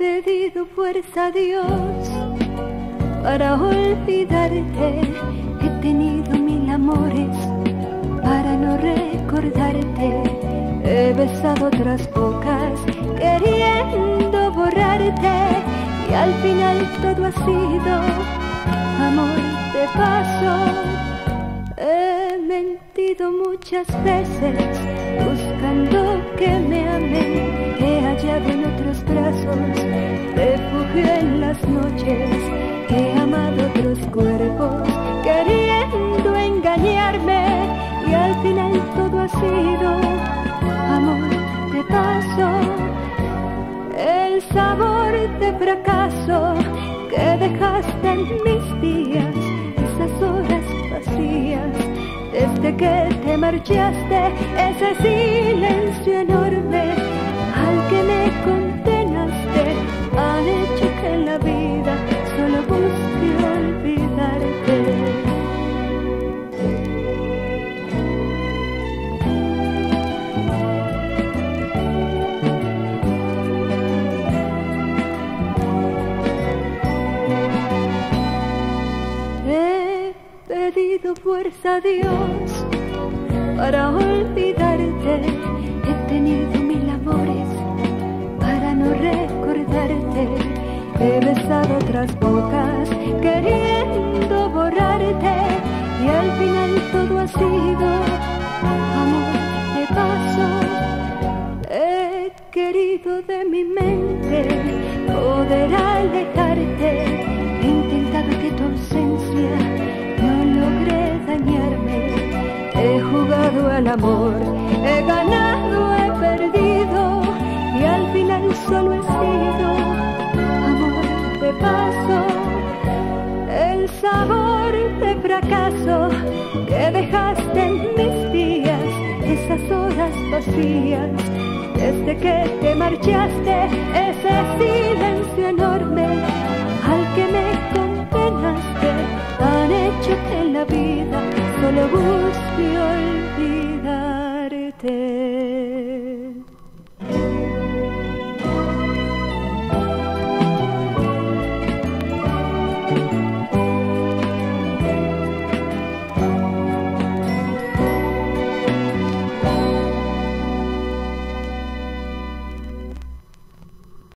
pedido fuerza a Dios para olvidarte. He tenido mil amores para no recordarte. He besado otras bocas queriendo borrarte, y al final todo ha sido amor de paso. He mentido muchas veces buscando que me amen. He hallado en otros brazos refugio en las noches. He amado otros cuerpos queriendo engañarme, y al final todo ha sido amor de paso. El sabor de fracaso que dejaste en mis días, esas horas vacías desde que te marchaste, ese silencio enorme al que me condenaste, han hecho que en la vida solo busque olvidarte. He pedido fuerza a Dios para olvidarte. He tenido mil amores para no recordarte. He besado otras bocas queriendo borrarte, y al final todo ha sido amor de paso. He querido de mi mente poder alejarte. He intentado que tu ausencia no logré dañarme. He jugado al amor, he ganado, he perdido, y al final solo he sido amor de paso. El sabor de fracaso que dejaste en mis días, esas horas vacías desde que te marchaste, ese silencio enorme al que me condenaste, han hecho que en la vida solo busque olvidarte.